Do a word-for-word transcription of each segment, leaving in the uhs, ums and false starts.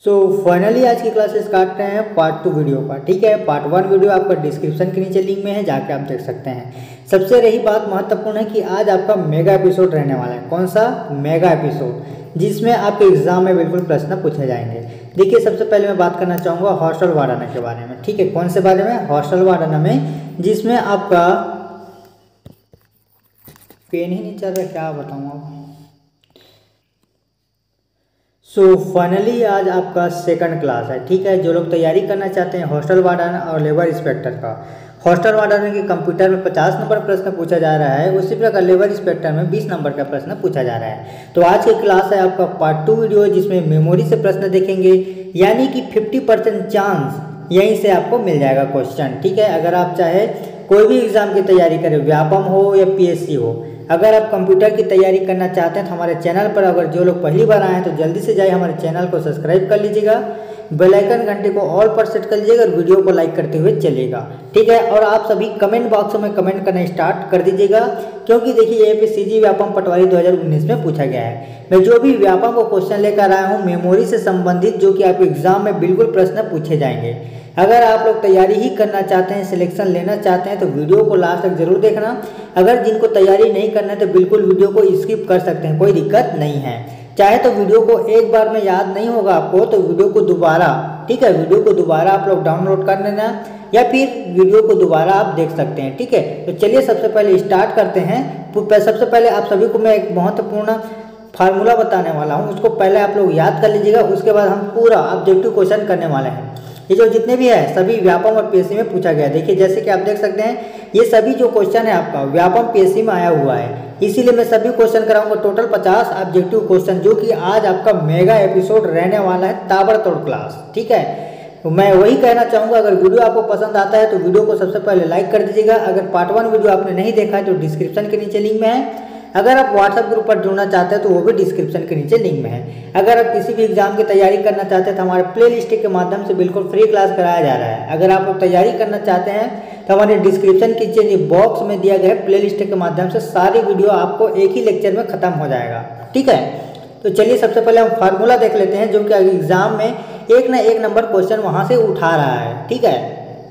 So finally आज की class start करते हैं पार्ट टू वीडियो का। ठीक है, पार्ट वन वीडियो आपका डिस्क्रिप्शन के नीचे लिंक में है, जाके आप देख सकते हैं। सबसे रही बात महत्वपूर्ण है कि आज आपका मेगा एपिसोड रहने वाला है। कौन सा मेगा एपिसोड? जिसमें आपके एग्जाम में बिल्कुल प्रश्न पूछे जाएंगे। देखिए, सबसे पहले मैं बात करना चाहूँगा हॉस्टल वार्डन के बारे में। ठीक है, कौन से बारे में? हॉस्टल वार्डन में, जिसमें आपका पेन ही नहीं चल रहा, क्या बताऊँ आप। सो फाइनली आज आपका सेकंड क्लास है। ठीक है, जो लोग तैयारी करना चाहते हैं हॉस्टल वार्डन और लेबर इंस्पेक्टर का, हॉस्टल वार्डन के कंप्यूटर में पचास नंबर प्रश्न पूछा जा रहा है, उसी प्रकार लेबर इंस्पेक्टर में बीस नंबर का प्रश्न पूछा जा रहा है। तो आज की क्लास है आपका पार्ट टू वीडियो, जिसमें मेमोरी से प्रश्न देखेंगे, यानी कि फिफ्टी परसेंट चांस यहीं से आपको मिल जाएगा क्वेश्चन। ठीक है, अगर आप चाहे कोई भी एग्जाम की तैयारी करें, व्यापम हो या पी एस सी हो, अगर आप कंप्यूटर की तैयारी करना चाहते हैं तो हमारे चैनल पर, अगर जो लोग पहली बार आए हैं तो जल्दी से जाइए हमारे चैनल को सब्सक्राइब कर लीजिएगा, बेल आइकन घंटे को ऑल पर सेट कर लीजिएगा और वीडियो को लाइक करते हुए चलिएगा। ठीक है, और आप सभी कमेंट बॉक्स में कमेंट करना स्टार्ट कर दीजिएगा, क्योंकि देखिए यहाँ पे सीजी व्यापम पटवारी दो हज़ार उन्नीस में पूछा गया है। मैं जो भी व्यापम को क्वेश्चन लेकर आया हूँ मेमोरी से संबंधित, जो कि आपके एग्जाम में बिल्कुल प्रश्न पूछे जाएंगे। अगर आप लोग तैयारी ही करना चाहते हैं, सिलेक्शन लेना चाहते हैं, तो वीडियो को लास्ट तक जरूर देखना। अगर जिनको तैयारी नहीं करना है तो बिल्कुल वीडियो को स्किप कर सकते हैं, कोई दिक्कत नहीं है। चाहे तो वीडियो को एक बार में याद नहीं होगा आपको तो वीडियो को दोबारा, ठीक है, वीडियो को दोबारा आप लोग डाउनलोड कर लेना, या फिर वीडियो को दोबारा आप देख सकते हैं। ठीक है, तो चलिए सबसे पहले स्टार्ट करते हैं। सबसे पहले आप सभी को मैं एक महत्वपूर्ण फार्मूला बताने वाला हूँ, उसको पहले आप लोग याद कर लीजिएगा। उसके बाद हम पूरा ऑब्जेक्टिव क्वेश्चन करने वाले हैं। ये जो जितने भी है सभी व्यापम और पीएससी में पूछा गया है। देखिए, जैसे कि आप देख सकते हैं, ये सभी जो क्वेश्चन है आपका व्यापम पीएससी में आया हुआ है, इसीलिए मैं सभी क्वेश्चन कराऊंगा। टोटल पचास ऑब्जेक्टिव क्वेश्चन, जो कि आज आपका मेगा एपिसोड रहने वाला है, ताबड़तोड़ क्लास। ठीक है, तो मैं वही कहना चाहूँगा, अगर वीडियो आपको पसंद आता है तो वीडियो को सबसे पहले लाइक कर दीजिएगा। अगर पार्ट वन वीडियो आपने नहीं देखा है तो डिस्क्रिप्शन के नीचे लिंक में है। अगर आप व्हाट्सएप ग्रुप पर जुड़ना चाहते हैं तो वो भी डिस्क्रिप्शन के नीचे लिंक में है। अगर आप किसी भी एग्जाम की तैयारी करना चाहते हैं तो हमारे प्ले लिस्ट के माध्यम से बिल्कुल फ्री क्लास कराया जा रहा है। अगर आप लोग तैयारी करना चाहते हैं तो हमारे डिस्क्रिप्शन के नीचे बॉक्स में दिया गया प्ले लिस्ट के माध्यम से सारी वीडियो आपको एक ही लेक्चर में खत्म हो जाएगा। ठीक है, तो चलिए सबसे पहले हम फार्मूला देख लेते हैं, जो कि एग्जाम में एक ना एक नंबर क्वेश्चन वहाँ से उठा रहा है। ठीक है,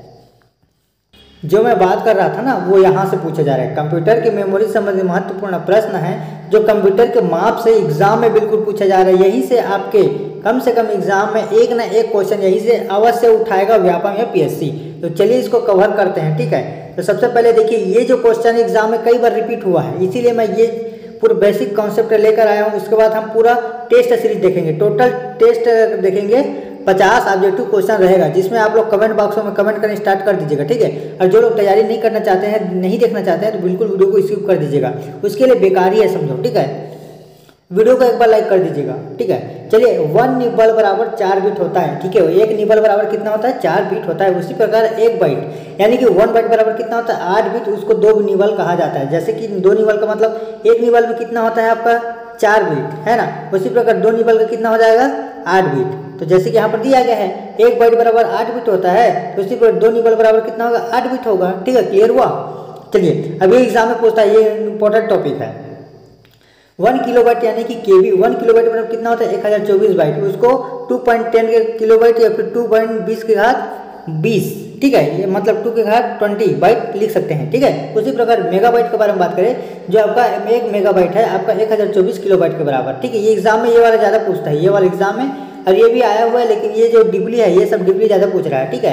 जो मैं बात कर रहा था ना, वो यहाँ से पूछा जा रहा है। कंप्यूटर की मेमोरी संबंधी महत्वपूर्ण प्रश्न है, जो कंप्यूटर के माप से एग्जाम में बिल्कुल पूछा जा रहा है। यहीं से आपके कम से कम एग्जाम में एक ना एक क्वेश्चन यहीं से अवश्य उठाएगा व्यापम या पीएससी। तो चलिए इसको कवर करते हैं। ठीक है, तो सबसे पहले देखिए, ये जो क्वेश्चन एग्जाम में कई बार रिपीट हुआ है, इसीलिए मैं ये पूरा बेसिक कॉन्सेप्ट लेकर आया हूँ। उसके बाद हम पूरा टेस्ट सीरीज देखेंगे। टोटल टेस्ट देखेंगे, पचास ऑब्जेक्टिव क्वेश्चन रहेगा, जिसमें आप लोग कमेंट बॉक्स में कमेंट करना स्टार्ट कर दीजिएगा। ठीक है, और जो लोग तैयारी नहीं करना चाहते हैं, नहीं देखना चाहते हैं, तो बिल्कुल वीडियो को स्किप कर दीजिएगा, उसके लिए बेकार ही है समझो। ठीक है, वीडियो को एक बार लाइक कर दीजिएगा। ठीक है, चलिए, वन निबल बराबर चार बीट होता है। ठीक है, एक निबल बराबर कितना होता है? चार बीट होता है। उसी प्रकार एक बाइट, यानी कि वन बाइट बराबर कितना होता है? आठ बीट। उसको दो निबल कहा जाता है। जैसे कि दो निबल का मतलब एक निबल में कितना होता है आपका? चार बीट, है ना। उसी प्रकार दो निबल का कितना हो जाएगा? आठ बीट। तो जैसे कि यहाँ पर दिया गया है, एक बाइट बराबर आठ बीट होता है, तो उसी पर दो निबल बराबर कितना होगा? आठ बीट होगा। ठीक है, क्लियर हुआ? चलिए, अभी एग्जाम में पूछता है, ये इंपॉर्टेंट टॉपिक है। वन किलोबाइट यानी कि केबी, वन किलोबाइट मतलब कितना होता है? एक हज़ार चौबीस बाइट। उसको टू पॉइंट टेन के किलोबाइट या फिर टू पॉइंट बीस के घात बीस, ठीक है, ये मतलब टू के घात ट्वेंटी बाइट लिख सकते हैं। ठीक है, उसी प्रकार मेगाबाइट के बारे में बात करें, जो आपका एक मेगाबाइट है आपका एक हज़ार चौबीस किलोबाइट के बराबर। ठीक है, ये एग्जाम में ये वाला ज़्यादा पूछता है, ये वाला एग्जाम में, और ये भी आया हुआ है, लेकिन ये जो डिबली है, ये सब डिबली ज़्यादा पूछ रहा है। ठीक है,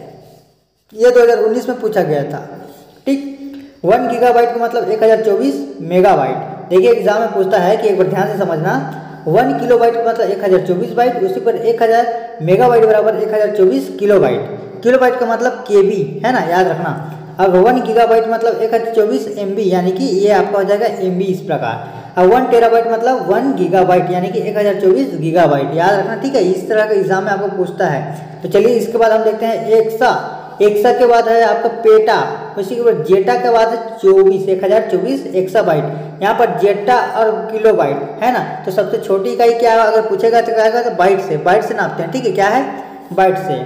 ये दो हज़ार उन्नीस में पूछा गया था। ठीक, वन गीगाबाइट का मतलब एक हज़ार चौबीस मेगाबाइट। देखिए, एग्जाम में पूछता है कि एक बार ध्यान से समझना, वन किलोबाइट का मतलब एक हज़ार चौबीस बाइट, उसी पर एक हज़ार मेगाबाइट बराबर एक हज़ार चौबीस किलोबाइट। किलोबाइट का मतलब केबी, है ना, याद रखना। अब वन गीगाबाइट मतलब एक हज़ार चौबीस एमबी, यानी कि ये आपका हो जाएगा एमबी इस प्रकार। अब वन टेराबाइट मतलब वन गीगाबाइट, यानी कि एक हज़ार चौबीस गीगाबाइट, याद रखना। ठीक है, इस तरह का एग्जाम में आपको पूछता है। तो चलिए, इसके बाद हम देखते हैं एक्सा। एक्सा के बाद है आपका पेटा, उसी के बाद जेटा के बाद है चौबीस, एक हज़ार चौबीस एक्साबाइट। यहाँ पर जेटा और किलोबाइट, है ना। तो सबसे छोटी इकाई क्या है? अगर पूछेगा तो क्या है? तो बाइट से, बाइट से नापते हैं। ठीक है, क्या है? बाइट से।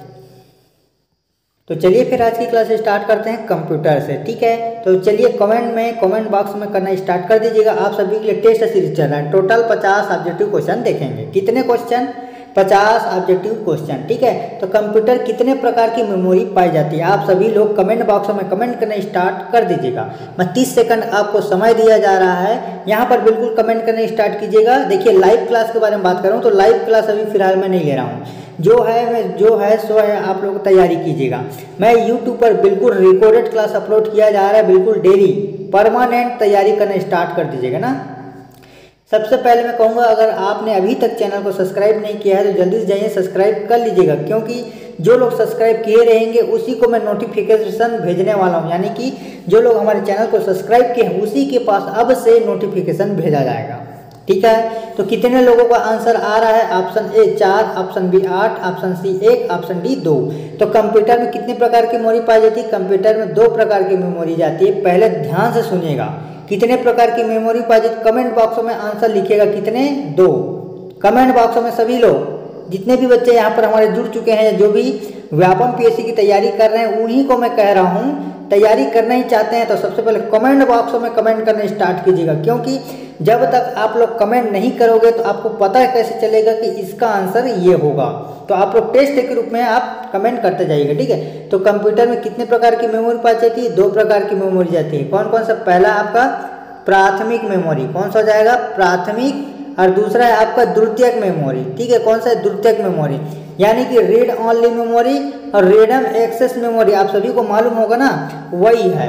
तो चलिए फिर आज की क्लास स्टार्ट करते हैं कंप्यूटर से। ठीक है, तो चलिए कमेंट में कमेंट बॉक्स में करना स्टार्ट कर दीजिएगा। आप सभी के लिए टेस्ट सीरीज चल रहा है। टोटल पचास ऑब्जेक्टिव क्वेश्चन देखेंगे। कितने क्वेश्चन? पचास ऑब्जेक्टिव क्वेश्चन, ठीक है। तो कंप्यूटर कितने प्रकार की मेमोरी पाई जाती है, आप सभी लोग कमेंट बॉक्स में कमेंट करना स्टार्ट कर दीजिएगा। मैं तीस सेकंड आपको समय दिया जा रहा है, यहाँ पर बिल्कुल कमेंट करना स्टार्ट कीजिएगा। देखिए लाइव क्लास के बारे में बात करूँ तो लाइव क्लास अभी फिलहाल मैं नहीं ले रहा हूँ, जो है मैं जो है सो है आप लोग तैयारी कीजिएगा। मैं यूट्यूब पर बिल्कुल रिकॉर्डेड क्लास अपलोड किया जा रहा है, बिल्कुल डेली परमानेंट तैयारी करना स्टार्ट कर दीजिएगा ना। सबसे पहले मैं कहूँगा अगर आपने अभी तक चैनल को सब्सक्राइब नहीं किया है तो जल्दी से जाइए सब्सक्राइब कर लीजिएगा, क्योंकि जो लोग सब्सक्राइब किए रहेंगे उसी को मैं नोटिफिकेशन भेजने वाला हूँ, यानी कि जो लोग हमारे चैनल को सब्सक्राइब किए हैं उसी के पास अब से नोटिफिकेशन भेजा जाएगा, ठीक है। तो कितने लोगों का आंसर आ रहा है, ऑप्शन ए चार, ऑप्शन बी आठ, ऑप्शन सी एक, ऑप्शन डी दो। तो कंप्यूटर में कितने प्रकार की मेमोरी पाई जाती है, कंप्यूटर में दो प्रकार की मेमोरी जाती है। पहले ध्यान से सुनिएगा, कितने प्रकार की मेमोरी पाई जाती है, कमेंट बॉक्स में आंसर लिखिएगा, कितने, दो। कमेंट बॉक्स में सभी लोग जितने भी बच्चे यहाँ पर हमारे जुड़ चुके हैं, जो भी व्यापम पीएससी की तैयारी कर रहे हैं उन्हीं को मैं कह रहा हूँ, तैयारी करना ही चाहते हैं तो सबसे पहले कमेंट बॉक्स में कमेंट करना स्टार्ट कीजिएगा, क्योंकि जब तक आप लोग कमेंट नहीं करोगे तो आपको पता कैसे चलेगा कि इसका आंसर ये होगा। तो आप लोग टेस्ट के रूप में आप कमेंट करते जाइएगा, ठीक है। तो कंप्यूटर में कितने प्रकार की मेमोरी पाई जाती है, दो प्रकार की मेमोरी जाती है। कौन कौन सा, पहला आपका प्राथमिक मेमोरी, कौन सा हो जाएगा, प्राथमिक, और दूसरा है आपका द्वितीयक मेमोरी, ठीक है। कौन सा है, द्वितीयक मेमोरी, यानी कि रीड ओनली मेमोरी और रैंडम एक्सेस मेमोरी, आप सभी को मालूम होगा ना, वही है।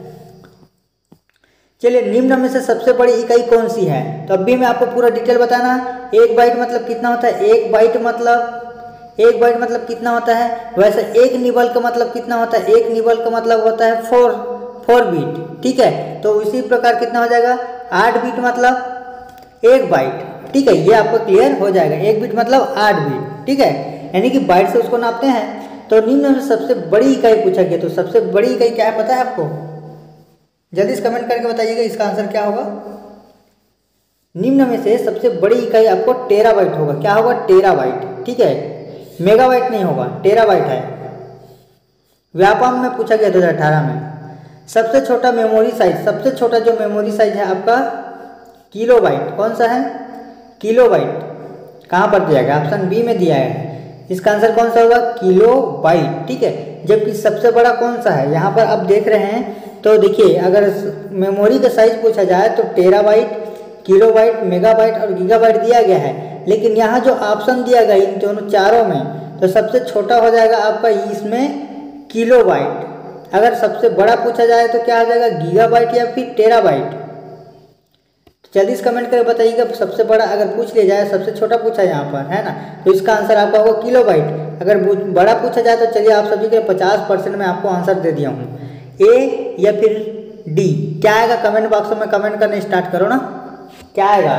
चलिए निम्न में से सबसे बड़ी इकाई कौन सी है, तो अभी मैं आपको पूरा डिटेल बताना। एक बाइट मतलब कितना होता है, एक बाइट मतलब एक बाइट मतलब कितना होता है, वैसे एक निबल का मतलब कितना होता है, एक निबल का मतलब होता है फोर फोर बीट, ठीक है। तो इसी प्रकार कितना हो जाएगा, आठ बीट मतलब एक बाइट, ठीक है। ये आपको क्लियर हो जाएगा, एक बीट मतलब आठ बीट, ठीक है, यानी कि बाइट से उसको नापते हैं। तो निम्न में सबसे बड़ी इकाई पूछा गया, तो सबसे बड़ी इकाई क्या है पता है आपको, जल्दी से कमेंट करके बताइएगा इसका आंसर क्या होगा। निम्न में से सबसे बड़ी इकाई आपको टेराबाइट होगा, क्या होगा, टेराबाइट, ठीक है, मेगाबाइट नहीं होगा, टेराबाइट है। व्यापम में पूछा गया दो हज़ार अठारह में। सबसे छोटा मेमोरी साइज, सबसे छोटा जो मेमोरी साइज है आपका किलोबाइट, कौन सा है, किलोबाइट। कहाँ पर दिया गया, ऑप्शन बी में दिया है, इसका आंसर कौन सा होगा, किलोबाइट, ठीक है। जबकि सबसे बड़ा कौन सा है, यहाँ पर आप देख रहे हैं तो देखिए अगर मेमोरी का साइज पूछा जाए तो टेराबाइट, किलोबाइट, मेगाबाइट और गीगाबाइट दिया गया है, लेकिन यहाँ जो ऑप्शन दिया गया इन दोनों चारों में, तो सबसे छोटा हो जाएगा आपका इसमें किलोबाइट। अगर सबसे बड़ा पूछा जाए तो क्या आ जाएगा, गीगाबाइट या फिर टेराबाइट। जल्दी से कमेंट करके बताइएगा, सबसे बड़ा अगर पूछ लिया जाए, सबसे छोटा पूछा यहाँ पर है ना, तो इसका आंसर आपका होगा किलोबाइट। अगर बड़ा पूछा जाए तो चलिए आप सभी के पचास परसेंट में आपको आंसर दे दिया हूँ, ए या फिर डी, क्या आएगा कमेंट बॉक्स में कमेंट करना स्टार्ट करो ना, क्या आएगा,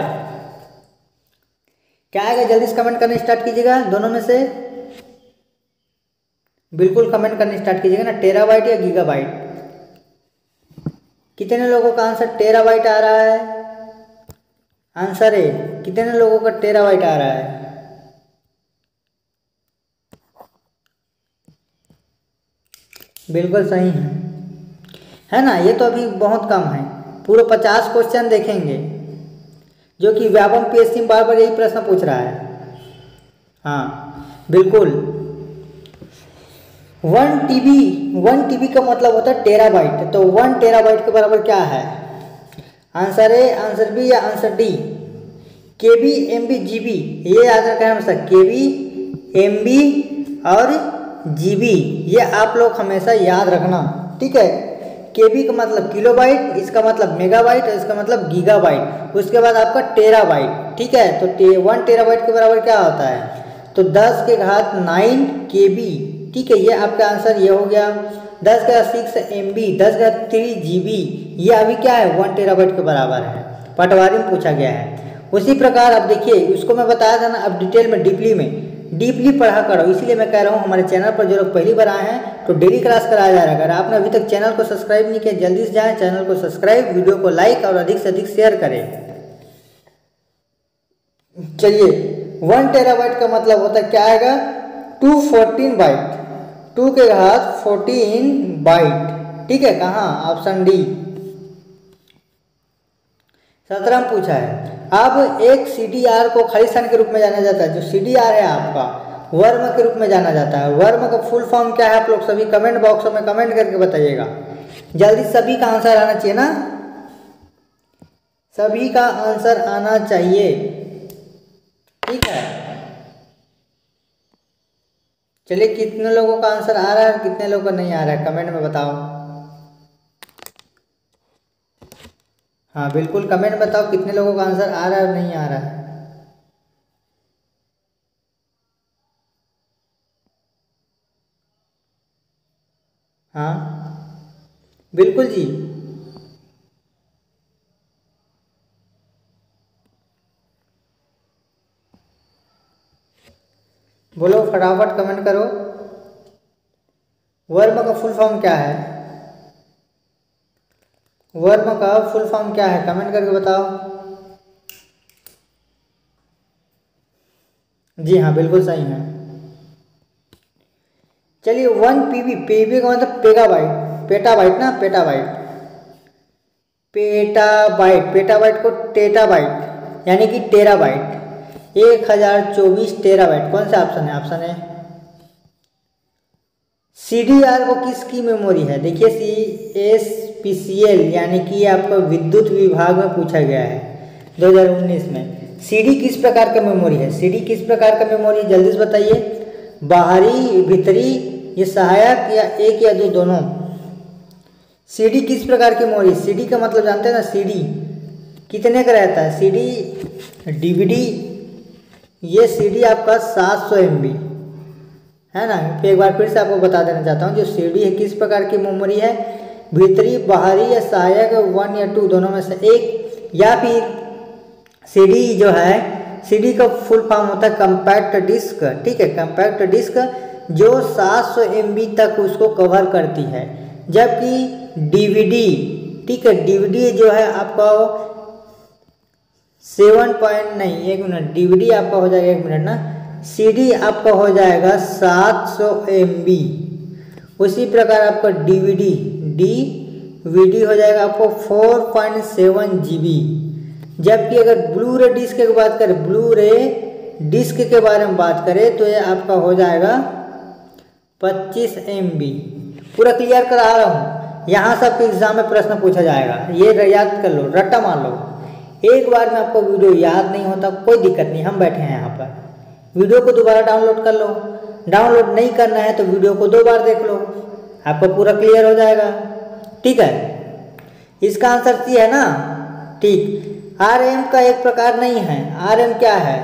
क्या आएगा, जल्दी से कमेंट करना स्टार्ट कीजिएगा, दोनों में से बिल्कुल कमेंट करना स्टार्ट कीजिएगा ना, टेराबाइट या गीगाबाइट। कितने लोगों का आंसर टेराबाइट आ रहा है, आंसर है, कितने लोगों का टेराबाइट आ रहा है, बिल्कुल सही है, है ना। ये तो अभी बहुत कम है, पूरे पचास क्वेश्चन देखेंगे, जो कि व्यापम पीएससी में बार बार यही प्रश्न पूछ रहा है। हाँ बिल्कुल, वन टीबी वन टीबी का मतलब होता है टेराबाइट, तो वन टेराबाइट के बराबर क्या है, आंसर ए, आंसर बी या answer D, K B, M B, G B, ये याद रखना है हमेशा, के बी, एम बी और जी बी, ये आप लोग हमेशा याद रखना, ठीक है। के बी का मतलब किलोबाइट, इसका मतलब मेगाबाइट और इसका मतलब गीगाबाइट, उसके बाद आपका टेराबाइट, ठीक है। तो टे, वन टेराबाइट के बराबर क्या होता है, तो दस के घात नाइन के बी, ठीक है, ये आपका आंसर ये हो गया। दस का सिक्स एम बी, दस का थ्री जी बी, ये अभी क्या है, वन टेराबाइट के बराबर है, पटवारी में पूछा गया है। उसी प्रकार अब देखिए, उसको मैं बताया था ना, अब डिटेल में डीपली में डीपली पढ़ा करो, इसीलिए मैं कह रहा हूँ हमारे चैनल पर जो लोग पहली बार आए हैं तो डेली क्लास कराया जा रहा है। अगर आपने अभी तक चैनल को सब्सक्राइब नहीं किया, जल्दी से जाएं चैनल को सब्सक्राइब, वीडियो को लाइक और अधिक से अधिक शेयर करें। चलिए, वन टेराबाइट का मतलब होता है क्या आएगा, टू फोर्टीन बाइट, टू के घात फोर्टीन बाइट, ठीक है, कहाँ, ऑप्शन डी। सत्रह में पूछा है, अब एक सी डी आर को खाली स्थान के रूप में जाना जाता है। जो सी डी आर है आपका वर्म के रूप में जाना जाता है। वर्म का फुल फॉर्म क्या है, आप लोग सभी कमेंट बॉक्स में कमेंट करके बताइएगा। जल्दी सभी का आंसर आना चाहिए ना, सभी का आंसर आना चाहिए, ठीक है। चलिए कितने लोगों का आंसर आ रहा है, कितने लोगों का नहीं आ रहा है, कमेंट में बताओ। हाँ बिल्कुल कमेंट बताओ कितने लोगों का आंसर आ रहा है और नहीं आ रहा है। हाँ बिल्कुल जी, बोलो फटाफट कमेंट करो। वर्म का फुल फॉर्म क्या है, वर्म का फुल फॉर्म क्या है, कमेंट करके बताओ। जी हाँ बिल्कुल सही है। चलिए वन पीबी, पीबी का मतलब पेगाबाइट, पेटाबाइट ना, पेटाबाइट, पेटाबाइट, पेटाबाइट को टेटाबाइट यानी कि टेराबाइट, एक हजार चौबीस टेराबाइट। कौन सा ऑप्शन है, ऑप्शन है सी डी आर को किसकी मेमोरी है। देखिए C S P C L यानी कि आपका विद्युत विभाग में पूछा गया है दो हज़ार उन्नीस में। सीडी किस प्रकार का मेमोरी है, सीडी किस प्रकार का मेमोरी है, जल्दी से बताइए। बाहरी, भीतरी, ये सहायक या एक या दो दोनों। सीडी किस प्रकार की मेमोरी, सीडी का मतलब जानते हैं ना, सीडी कितने का रहता है, सीडी डीवीडी, ये सीडी आपका सात सौ एम बी है ना। फिर एक बार फिर से आपको बता देना चाहता हूँ, जो सीडी है किस प्रकार की मेमोरी है, भीतरी, बाहरी या सहायक, वन या टू दोनों में से एक। या फिर सीडी जो है, सीडी का फुल फॉर्म होता है कंपैक्ट डिस्क, ठीक है, कंपैक्ट डिस्क जो सात सौ एम बी तक उसको कवर करती है। जबकि डीवीडी, ठीक है, डीवीडी जो है आपका सेवन पॉइंट नहीं एक मिनट, डीवीडी आपका हो जाएगा, एक मिनट ना, सीडी आपका हो जाएगा सात सौ एम बी। उसी प्रकार आपका डीवीडी, डीवीडी हो जाएगा आपको four point seven G B. जबकि अगर ब्लू रे डिस्क की बात करें, ब्लू रे डिस्क के बारे में बात करें तो ये आपका हो जाएगा पच्चीस एम बी। पूरा क्लियर करा रहा हूँ, यहाँ सबके एग्जाम में प्रश्न पूछा जाएगा, ये याद कर लो, रट्टा मान लो। एक बार में आपको वीडियो याद नहीं होता कोई दिक्कत नहीं, हम बैठे हैं यहाँ पर, वीडियो को दोबारा डाउनलोड कर लो। डाउनलोड नहीं करना है तो वीडियो को दो बार देख लो, आपको पूरा क्लियर हो जाएगा, ठीक है। इसका आंसर सी है ना, ठीक। आर एम का एक प्रकार नहीं है, आर एम क्या है,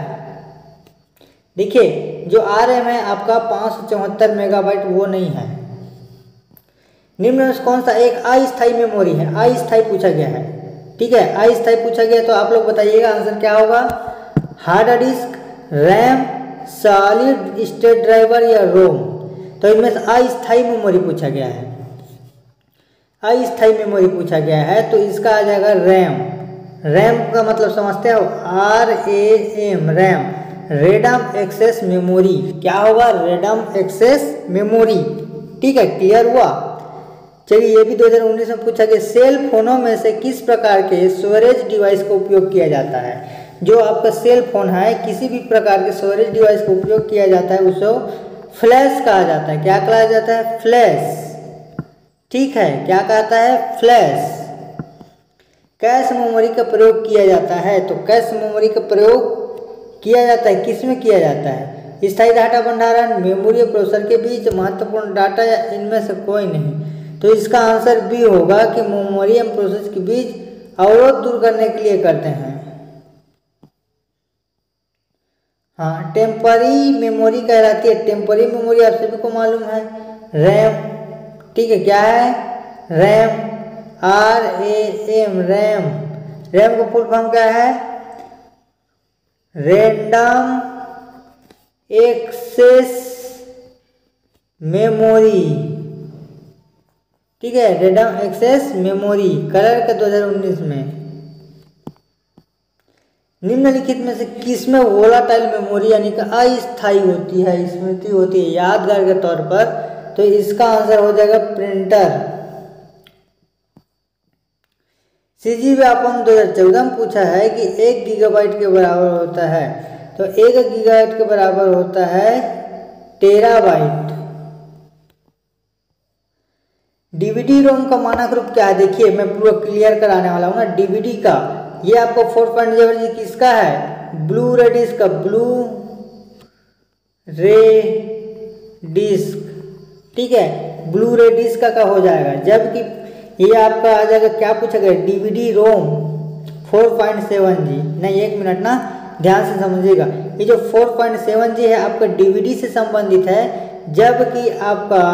देखिए जो आर एम है आपका पाँच सौ चौहत्तर मेगाबाइट वो नहीं है। निम्न में कौन सा एक अस्थायी मेमोरी है, अस्थायी पूछा गया है, ठीक है, अस्थायी पूछा गया तो आप लोग बताइएगा आंसर क्या होगा। Hard disk, RAM, solid state driver या रोम। तो इनमें से अस्थायी मेमोरी पूछा गया है, अस्थायी मेमोरी पूछा गया है तो इसका आ जाएगा रैम। रैम का मतलब समझते हो, R A M, RAM, random access memory. क्या होगा, रेडम एक्सेस मेमोरी, ठीक है, क्लियर हुआ। चलिए ये भी दो हज़ार उन्नीस में पूछा गया, सेल फोनों में से किस प्रकार के स्टोरेज डिवाइस का उपयोग किया जाता है। जो आपका सेल फोन है, किसी भी प्रकार के स्टोरेज डिवाइस का उपयोग किया जाता है उसे फ्लैश कहा जाता है। क्या कहा जाता है, फ्लैश, ठीक है, क्या कहता है, फ्लैश। कैश मेमोरी का प्रयोग किया जाता है, तो कैश मेमोरी का प्रयोग किया जाता है, किस में किया जाता है, स्थायी डाटा भंडारण, मेमोरी और प्रोसेसर के बीच महत्वपूर्ण डाटा या इनमें से कोई नहीं। तो इसका आंसर बी होगा कि मेमोरी और प्रोसेसर के बीच अवरोध दूर करने के लिए करते हैं। हाँ, टेम्पररी मेमोरी कहलाती है, टेम्पररी मेमोरी आप सभी को मालूम है, रैम, ठीक है, क्या है, RAM, R A M, RAM. RAM का फुल फॉर्म क्या है, रैंडम एक्सेस मेमोरी, ठीक है, रैंडम एक्सेस मेमोरी, कलर का दो हज़ार उन्नीस में। निम्नलिखित में से किसमें वोलाटाइल मेमोरी यानी कि अस्थायी होती है, स्मृति होती है, यादगार के तौर पर, तो इसका आंसर हो जाएगा प्रिंटर। सी जी व्यापम दो हज़ार चौदह में पूछा है कि एक गीगाबाइट के बराबर होता है, तो एक गीगाबाइट के बराबर होता है टेराबाइट। डीवीडी रोम का मानक रूप क्या है, देखिए मैं पूरा क्लियर कराने वाला हूँ ना। डीवीडी का ये आपको फोर पॉइंट जीरो जी किसका है, ब्लू रे डिस्क का, ब्लू रे डिस्क, ठीक है, ब्लू रे डिस्क का, का हो जाएगा। जबकि ये आपका आ जाएगा, क्या पूछा गया, DVD ROM four point seven G. नहीं एक मिनट ना, ध्यान से समझिएगा, ये जो फोर पॉइंट सेवन जी है आपका डीवीडी से संबंधित है, जबकि आपका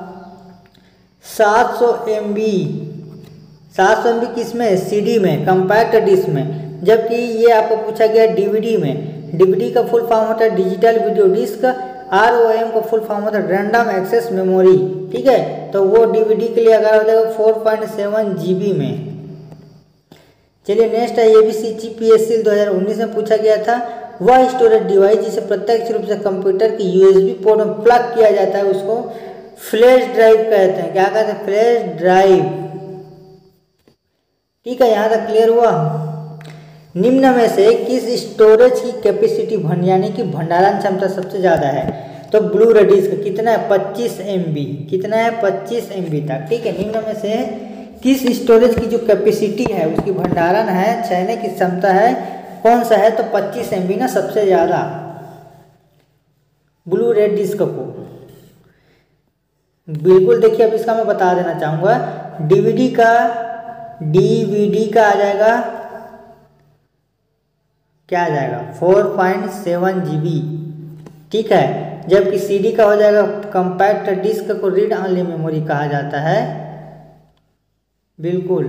सात सौ एम बी सात सौ एम बी किस में, सीडी में, कंपैक्ट डिस्क में। जबकि ये आपको पूछा गया डीवीडी में। डीवीडी का फुल फॉर्म होता है digital video disc, R O M का फुल फॉर्म होता है रैंडम एक्सेस मेमोरी, ठीक है। तो वो डीवीडी के लिए अगर हो जाएगा four point seven G B में। चलिए नेक्स्ट है, एबीसी जीपीएससी दो हज़ार उन्नीस में पूछा गया था, वह स्टोरेज डिवाइस जिसे प्रत्यक्ष रूप से कंप्यूटर की यूएसबी पोर्ट में प्लग किया जाता है उसको फ्लैश ड्राइव कहते हैं। क्या कहते हैं, फ्लैश ड्राइव, ठीक है। यहाँ तक क्लियर हुआ। निम्न में से किस स्टोरेज की कैपेसिटी भंड यानी कि भंडारण क्षमता सबसे ज़्यादा है, तो ब्लू रे डिस्क कितना है, पच्चीस एम बी, कितना है, पच्चीस एम बी तक, ठीक है। निम्न में से किस स्टोरेज की जो कैपेसिटी है, उसकी भंडारण है छहने की क्षमता है, कौन सा है, तो पच्चीस एम बी ना सबसे ज़्यादा ब्लू रे डिस्क को। बिल्कुल देखिए, अब इसका मैं बता देना चाहूँगा, डीवीडी का डीवीडी का आ जाएगा, क्या आ जाएगा, four point seven G B, ठीक है। जबकि सीडी का हो जाएगा, कंपैक्ट डिस्क को रीड ऑनली मेमोरी कहा जाता है, बिल्कुल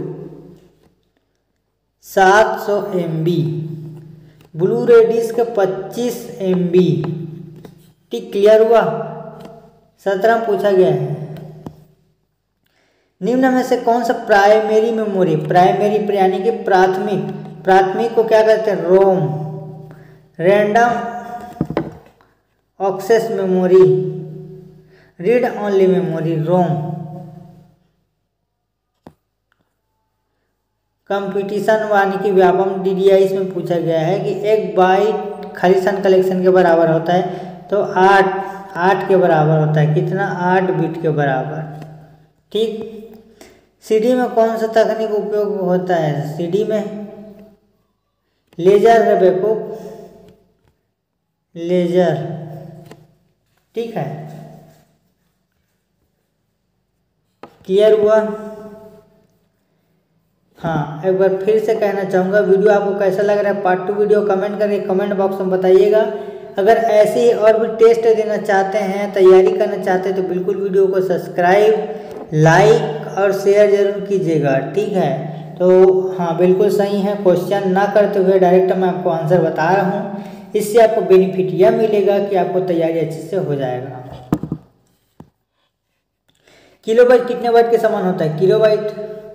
सात सौ M B, Blu ray disc पच्चीस एम बी, ठीक, क्लियर हुआ। सत्रह में पूछा गया है, निम्न में से कौन सा प्राइमरी मेमोरी, प्राइमरी यानी कि प्राथमिक, प्राथमिक को क्या कहते हैं, ROM, random access memory, read only memory, ROM. Competition यानी कि व्यापम डीडीआई इसमें पूछा गया है कि एक बाइट खालिस्तान कलेक्शन के बराबर होता है, तो आठ आठ के बराबर होता है, कितना, आठ बिट के बराबर, ठीक। सीडी में कौन सा तकनीक उपयोग होता है, सीडी में लेजर है बेवकूफ, लेजर, ठीक है, क्लियर हुआ। हाँ, एक बार फिर से कहना चाहूँगा, वीडियो आपको कैसा लग रहा है, पार्ट टू वीडियो कमेंट करके कमेंट बॉक्स में बताइएगा। अगर ऐसे ही और भी टेस्ट देना चाहते हैं, तैयारी करना चाहते हैं, तो बिल्कुल वीडियो को सब्सक्राइब, लाइक और शेयर जरूर कीजिएगा, ठीक है। तो हाँ बिल्कुल सही है, क्वेश्चन ना करते हुए डायरेक्ट मैं आपको आंसर बता रहा हूँ, इससे आपको बेनिफिट यह मिलेगा कि आपको तैयारी अच्छे से हो जाएगा। किलोबाइट कितने बाइट के समान होता है, किलोबाइट,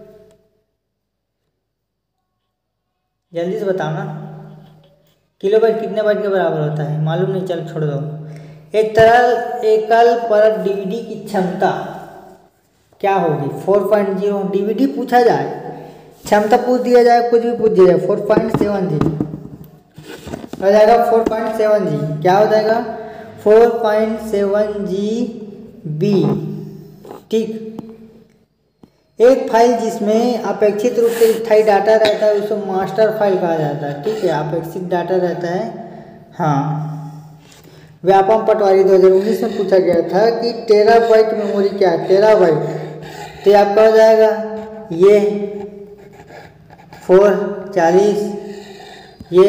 जल्दी से बताओ ना, किलोबाइट कितने बाइट के बराबर होता है, मालूम नहीं, चल छोड़ दो। एक तरल एकल परत डीवीडी की क्षमता क्या होगी, फोर पॉइंट जीरो, डीवीडी पूछा जाए, क्षमता पूछ दिया जाए, कुछ भी पूछ दिया जाए, फोर पॉइंट सेवन जी हो जाएगा, फोर पॉइंट सेवन जी क्या हो जाएगा, four point seven G B, ठीक। एक फाइल जिसमें अपेक्षित रूप से स्थायी डाटा रहता है उसको मास्टर फाइल कहा जाता है, ठीक है, अपेक्षित डाटा रहता है। हाँ, व्यापम पटवारी दो हज़ार उन्नीस में पूछा गया था कि टेराबाइट मेमोरी क्या है, टेराबाइट, तो आपका हो जाएगा ये फोर चालीस, ये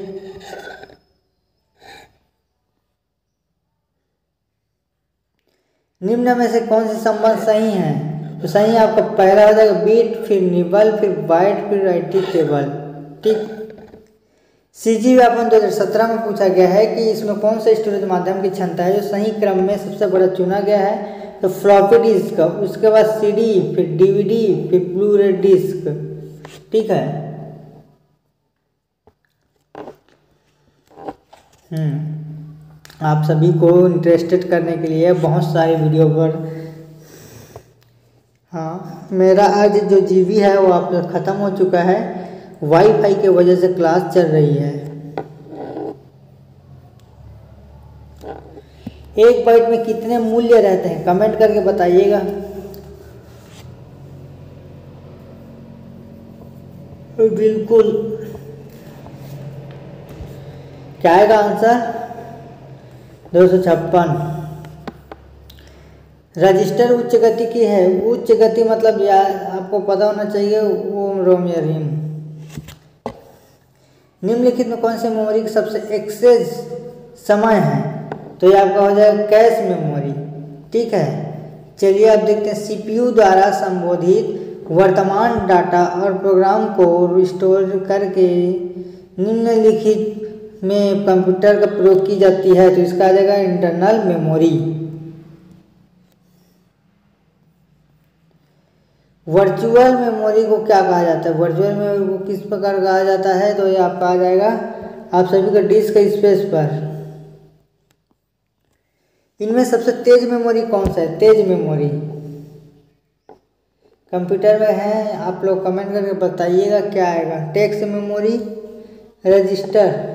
निम्न में से कौन से संबंध सही हैं, तो सही आपका पहला हो जाएगा बीट, फिर निबल, फिर बाइट, फिर राइटी टेबल, ठीक। सीजी व्यापम दो हज़ार सत्रह में पूछा गया है कि इसमें कौन सा स्टोरेज माध्यम की क्षमता है जो सही क्रम में सबसे बड़ा चुना गया है, तो फ्लॉपी डिस्क, उसके बाद सीडी, फिर डीवीडी, फिर ब्लू रे डिस्क, ठीक है। हम्म आप सभी को इंटरेस्टेड करने के लिए बहुत सारे वीडियो पर हाँ, मेरा आज जो जीबी है वो आप ख़त्म हो चुका है, वाईफाई के वजह से क्लास चल रही है। एक बाइट में कितने मूल्य रहते हैं कमेंट करके बताइएगा। बिल्कुल, क्या आएगा आंसर? दो सौ छप्पन। रजिस्टर उच्च गति की है, उच्च गति मतलब यार आपको पता होना चाहिए, ओम रोम या रीम। निम्नलिखित में कौन से मेमोरी की सबसे एक्सेस समय है? तो ये आपका हो जाएगा कैश मेमोरी। ठीक है, चलिए अब देखते हैं सीपीयू द्वारा संबोधित वर्तमान डाटा और प्रोग्राम को स्टोर करके निम्नलिखित में कंप्यूटर का प्रयोग की जाती है, तो इसका आ जाएगा इंटरनल मेमोरी। वर्चुअल मेमोरी को क्या कहा जाता है? वर्चुअल मेमोरी को किस प्रकार कहा जाता है? तो ये आपका आ जाएगा आप सभी का डिस्क स्पेस पर। इनमें सबसे तेज मेमोरी कौन सा है? तेज मेमोरी कंप्यूटर में है, आप लोग कमेंट करके बताइएगा क्या आएगा। Text memory, register.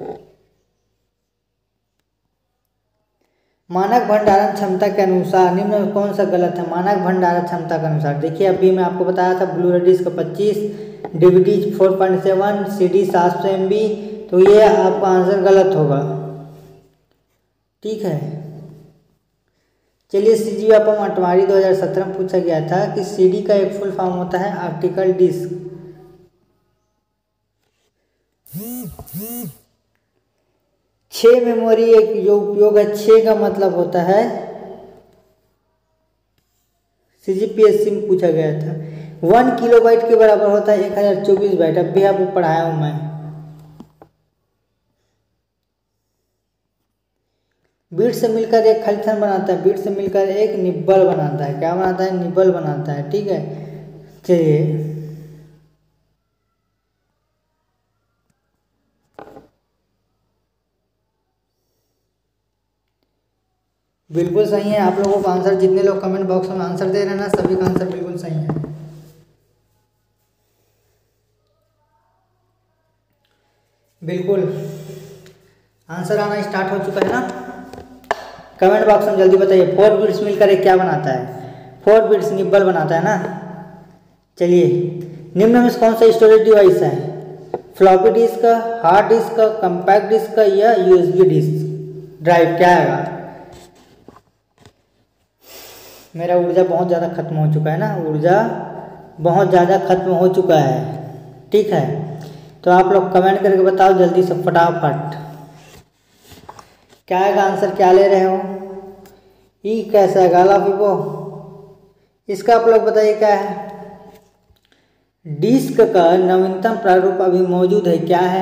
मानक भंडारण क्षमता के अनुसार निम्न में कौन सा गलत है? मानक भंडारण क्षमता के अनुसार देखिए, अभी मैं आपको बताया था ब्लू रे डिस्क पच्चीस, DVD four point seven, CD सात सौ एम बी, तो ये आपका आंसर गलत होगा। ठीक है, चलिए सीजी आपको अटवारी दो हज़ार सत्रह में पूछा गया था कि सीडी का एक फुल फॉर्म होता है ऑप्टिकल डिस्क। छः मेमोरी एक जो उपयोग है, छः का मतलब होता है सीजीपीएससी में पूछा गया था, वन किलोबाइट के बराबर होता है एक हज़ार चौबीस बाइट। अब भी आपको पढ़ाया हूँ मैं। बीट से मिलकर एक खलीथन बनाता है, बीट से मिलकर एक निब्बल बनाता है। क्या बनाता है? निब्बल बनाता है। ठीक है, चलिए बिल्कुल सही है। आप लोगों का आंसर, जितने लोग कमेंट बॉक्स में आंसर दे रहे हैं ना, सभी का आंसर बिल्कुल सही है। बिल्कुल आंसर आना स्टार्ट हो चुका है ना। कमेंट बॉक्स में जल्दी बताइए, फोर बिट्स मिलकर एक क्या बनाता है? फोर बिट्स निब्बल बनाता है ना। चलिए, निम्न में कौन सा स्टोरेज डिवाइस है? Floppy disk, hard disk, compact disc या यूएसबी डिस्क ड्राइव? क्या आएगा? मेरा ऊर्जा बहुत ज़्यादा खत्म हो चुका है ना, ऊर्जा बहुत ज़्यादा खत्म हो चुका है। ठीक है, तो आप लोग कमेंट करके बताओ जल्दी से फटाफट क्या आएगा आंसर, क्या ले रहे हो? ई कैसा है? गाला विवो, इसका आप लोग बताइए क्या है? डिस्क का नवीनतम प्रारूप अभी मौजूद है, क्या है?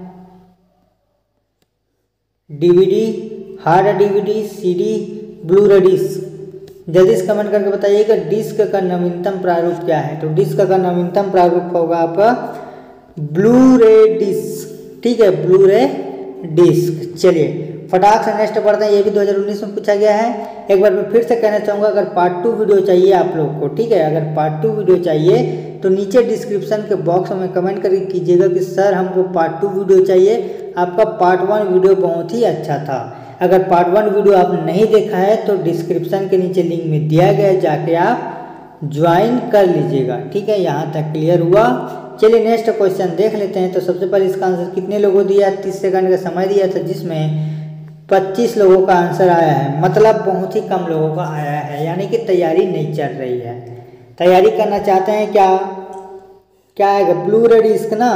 DVD, hard DVD, CD, Blu ray disc? जल्दी से कमेंट करके बताइएगा डिस्क का नवीनतम प्रारूप क्या है। तो डिस्क का नवीनतम प्रारूप होगा आपका ब्लू रे डिस्क। ठीक है, ब्लू रे डिस्क। चलिए फटाक से नेक्स्ट पढ़ते हैं, ये भी दो हज़ार उन्नीस में पूछा गया है। एक बार मैं फिर से कहना चाहूँगा, अगर पार्ट टू वीडियो चाहिए आप लोग को, ठीक है, अगर पार्ट टू वीडियो चाहिए तो नीचे डिस्क्रिप्शन के बॉक्स में कमेंट करके कीजिएगा कि सर हमको पार्ट टू वीडियो चाहिए, आपका पार्ट वन वीडियो बहुत ही अच्छा था। अगर पार्ट वन वीडियो आपने नहीं देखा है तो डिस्क्रिप्शन के नीचे लिंक में दिया गया है, जाके आप ज्वाइन कर लीजिएगा। ठीक है, यहाँ तक क्लियर हुआ। चलिए नेक्स्ट क्वेश्चन देख लेते हैं। तो सबसे पहले इसका आंसर कितने लोगों दिया? तीस सेकंड का समय दिया था, जिसमें पच्चीस लोगों का आंसर आया है, मतलब बहुत ही कम लोगों का आया है, यानी कि तैयारी नहीं चल रही है। तैयारी करना चाहते हैं क्या? क्या आएगा? ब्लू रे डिस्क ना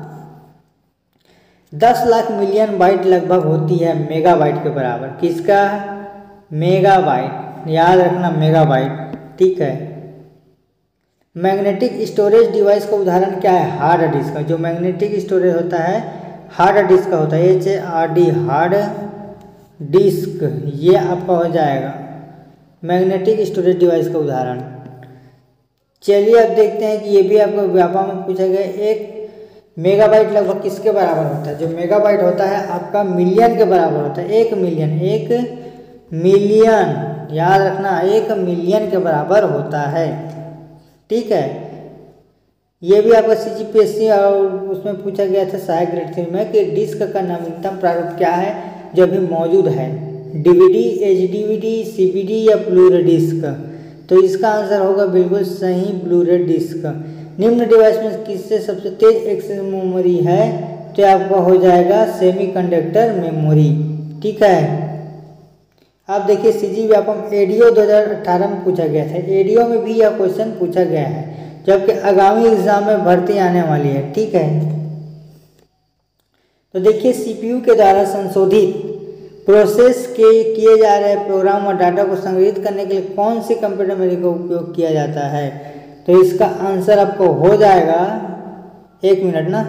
दस लाख मिलियन बाइट लगभग होती है, मेगाबाइट के बराबर। किसका? मेगाबाइट, याद रखना मेगाबाइट। ठीक है, मैग्नेटिक स्टोरेज डिवाइस का उदाहरण क्या है? हार्ड डिस्क का। जो मैग्नेटिक स्टोरेज होता है हार्ड डिस्क का होता है, H A R D, hard disk, ये आपका हो जाएगा मैग्नेटिक स्टोरेज डिवाइस का उदाहरण। चलिए अब देखते हैं कि ये भी आपको व्यापक में पूछा गया, एक मेगाबाइट लगभग किसके बराबर होता है? जो मेगाबाइट होता है आपका मिलियन के बराबर होता है। एक मिलियन, एक मिलियन, याद रखना एक मिलियन के बराबर होता है। ठीक है, ये भी आपका सी जी पी एस सी और उसमें पूछा गया था सहायक ग्रेड थ्री में कि डिस्क का नवीनतम प्रारूप क्या है जो अभी मौजूद है, DVD, H D V D, C B D या ब्लूरे डिस्क। तो इसका आंसर होगा बिल्कुल सही ब्लूरे डिस्क। निम्न डिवाइस में किससे सबसे तेज एक्सेस मेमोरी है, तो आपका हो जाएगा सेमीकंडक्टर मेमोरी। ठीक है, आप देखिए सी जी व्यापम एडीओ दो हज़ार अठारह में पूछा गया था, एडीओ में भी यह क्वेश्चन पूछा गया है जबकि आगामी एग्जाम में भर्ती आने वाली है। ठीक है, तो देखिए सीपीयू के द्वारा संशोधित प्रोसेस के किए जा रहे प्रोग्राम और डाटा को संग्रहित करने के लिए कौन सी कंप्यूटर मेमोरी का उपयोग किया जाता है, तो इसका आंसर आपको हो जाएगा, एक मिनट ना,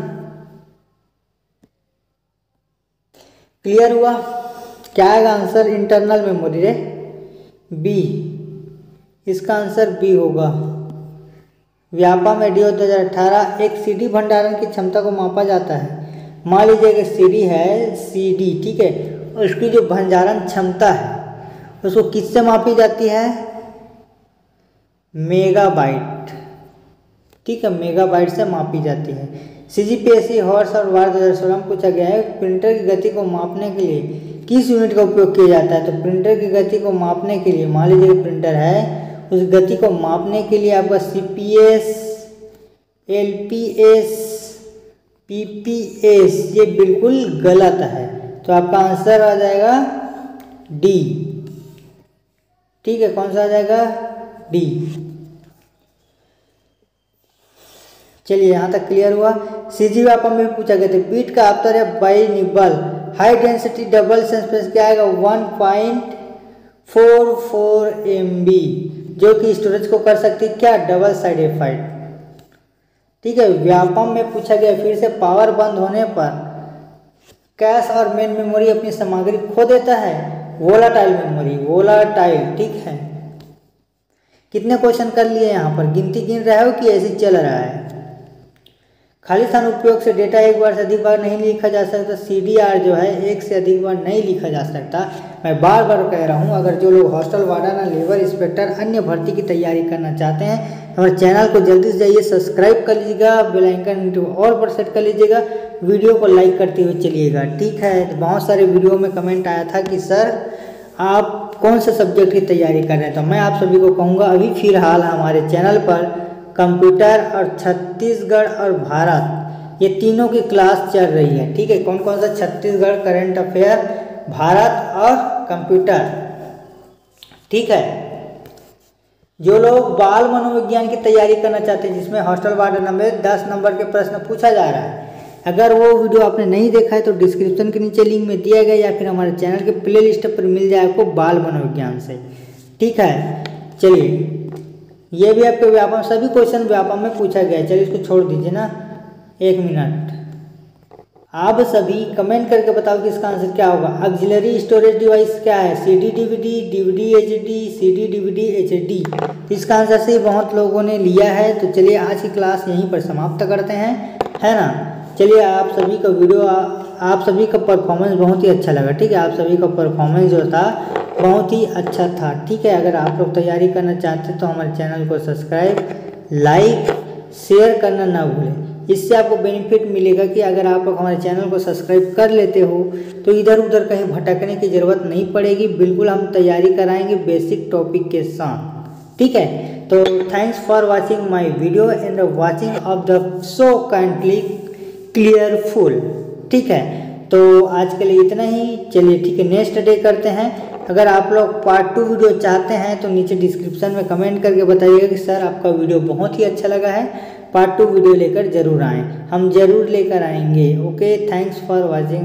क्लियर हुआ, क्या आएगा answer, internal memory ray, B, इसका आंसर बी होगा। व्यापम एडीओ दो हज़ार अठारह एक सीडी भंडारण की क्षमता को मापा जाता है। मान लीजिए कि सीडी है सीडी, ठीक है, उसकी जो भंडारण क्षमता है उसको किससे मापी जाती है, मेगाबाइट। ठीक है, मेगाबाइट से मापी जाती है। C G P S C horse और वार दो हज़ार सोलह में पूछा गया है प्रिंटर की गति को मापने के लिए किस यूनिट का उपयोग किया जाता है, तो प्रिंटर की गति को मापने के लिए, मान लीजिए प्रिंटर है, उस गति को मापने के लिए आपका C P S, L P S, P P S, ये बिल्कुल गलत है, तो आपका आंसर आ जाएगा डी। ठीक है, कौन सा आ जाएगा, डी। चलिए यहाँ तक क्लियर हुआ। सीजी व्यापम में पूछा गया था बीट का आफतर या byte nibble high density double sense क्या आएगा, one point four four M B, जो कि स्टोरेज को कर सकती है क्या, डबल साइड एफाइड। ठीक है, व्यापम में पूछा गया फिर से पावर बंद होने पर कैश और मेन मेमोरी अपनी सामग्री खो देता है, वोलाटाइल मेमोरी, वोलाटाइल। ठीक है, कितने क्वेश्चन कर लिए यहाँ पर, गिनती गिन रहे हो कि ऐसे चल रहा है। खाली स्थान उपयोग से डेटा एक बार से अधिक बार नहीं लिखा जा सकता, सी डी आर जो है एक से अधिक बार नहीं लिखा जा सकता। मैं बार बार कह रहा हूँ, अगर जो लोग हॉस्टल वार्डन, लेबर इंस्पेक्टर, अन्य भर्ती की तैयारी करना चाहते हैं, हमारे चैनल को जल्दी से जाइए सब्सक्राइब कर लीजिएगा, बेल आइकन और पर सेट कर लीजिएगा, वीडियो को लाइक करते हुए चलिएगा। ठीक है, तो बहुत सारे वीडियो में कमेंट आया था कि सर आप कौन से सब्जेक्ट की तैयारी कर रहे हैं, तो मैं आप सभी को कहूँगा अभी फिलहाल हमारे चैनल पर कंप्यूटर और छत्तीसगढ़ और भारत ये तीनों की क्लास चल रही है। ठीक है, कौन कौन सा, छत्तीसगढ़ करंट अफेयर, भारत और कंप्यूटर। ठीक है, जो लोग बाल मनोविज्ञान की तैयारी करना चाहते हैं जिसमें हॉस्टल वार्डन में दस नंबर के प्रश्न पूछा जा रहा है, अगर वो वीडियो आपने नहीं देखा है तो डिस्क्रिप्शन के नीचे लिंक में दिया गया या फिर हमारे चैनल के प्ले लिस्ट पर मिल जाए आपको बाल मनोविज्ञान से। ठीक है, चलिए ये भी आपके व्यापम, सभी क्वेश्चन व्यापम में पूछा गया है। चलिए इसको छोड़ दीजिए ना, एक मिनट। आप सभी कमेंट करके बताओ कि इसका आंसर क्या होगा। ऑक्सिलरी स्टोरेज डिवाइस क्या है, C D D V D, D V D H D, C D D V D H D. इसका आंसर से बहुत लोगों ने लिया है। तो चलिए आज की क्लास यहीं पर समाप्त करते हैं, है ना। चलिए आप सभी का वीडियो, आप सभी का परफॉर्मेंस बहुत ही अच्छा लगा। ठीक है, आप सभी का परफॉर्मेंस जो था बहुत ही अच्छा था। ठीक है, अगर आप लोग तैयारी करना चाहते हैं तो हमारे चैनल को सब्सक्राइब, लाइक, शेयर करना ना भूलें। इससे आपको बेनिफिट मिलेगा कि अगर आप लोग हमारे चैनल को सब्सक्राइब कर लेते हो तो इधर उधर कहीं भटकने की ज़रूरत नहीं पड़ेगी। बिल्कुल हम तैयारी कराएंगे बेसिक टॉपिक के साथ। ठीक है, तो thanks for watching my video and watching of the show kindly क्लियरफुल। ठीक है, तो आज के लिए इतना ही। चलिए ठीक है, नेक्स्ट डे करते हैं। अगर आप लोग पार्ट टू वीडियो चाहते हैं तो नीचे डिस्क्रिप्शन में कमेंट करके बताइएगा कि सर आपका वीडियो बहुत ही अच्छा लगा है, पार्ट टू वीडियो लेकर जरूर आएँ, हम जरूर लेकर आएंगे। Okay, thanks for watching.